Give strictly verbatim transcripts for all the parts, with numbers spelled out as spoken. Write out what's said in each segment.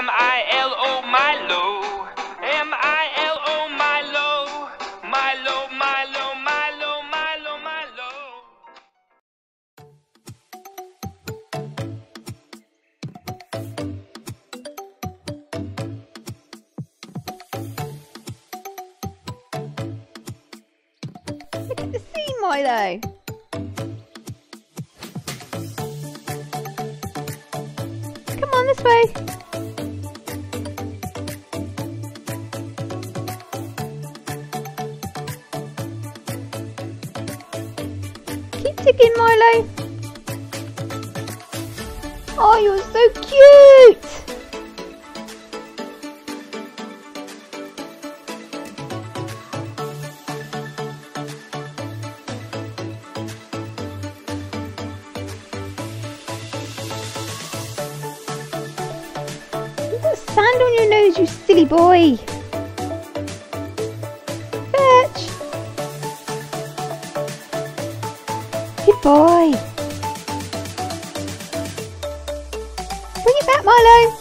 M I L O Milo. M I L O Milo. Milo, Milo, Milo, Milo, Milo. Look at the sea, Milo. Come on, this way. Keep digging, Milo. Oh, you're so cute. You've got sand on your nose, you silly boy. Fetch. Good boy. Bring it back, Milo.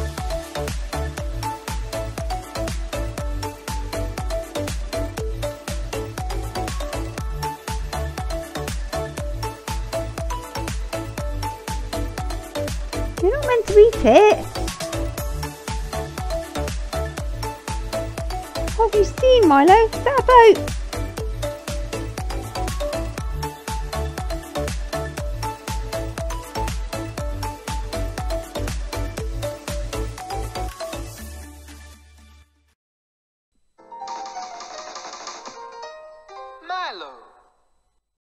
You're not meant to eat it. What have you seen, Milo? Is that a boat?